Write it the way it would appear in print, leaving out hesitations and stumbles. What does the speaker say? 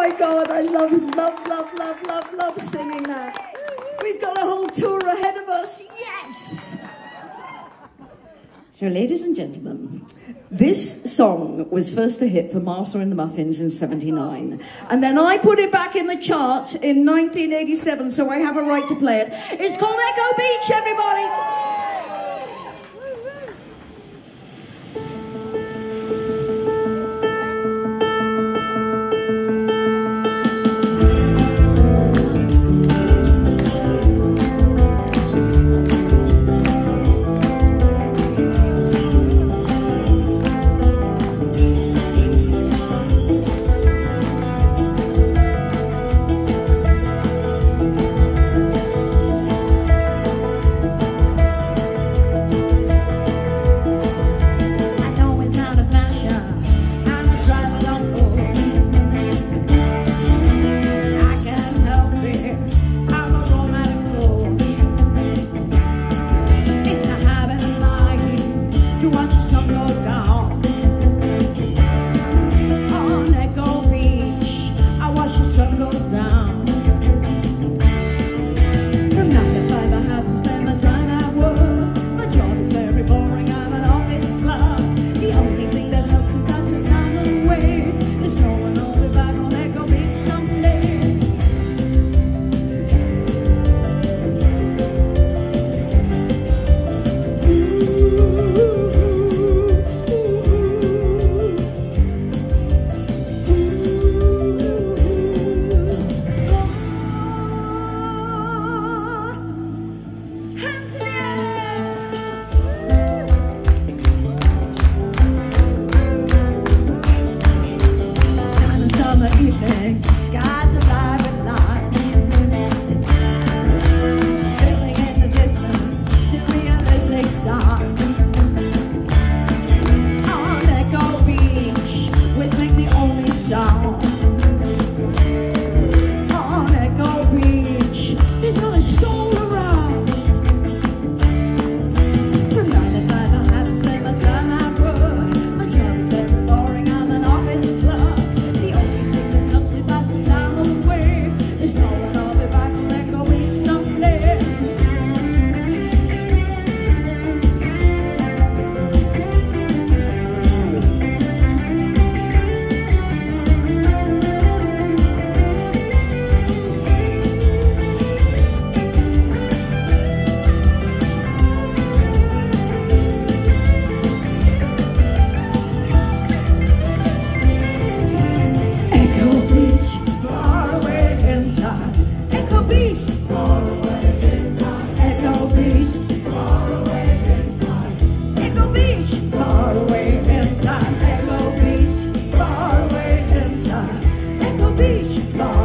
my God, I love singing that. We've got a whole tour ahead of us, yes! So, ladies and gentlemen, this song was first a hit for Martha and the Muffins in '79. And then I put it back in the charts in 1987, so I have a right to play it. It's called Echo Beach, everybody! Beach,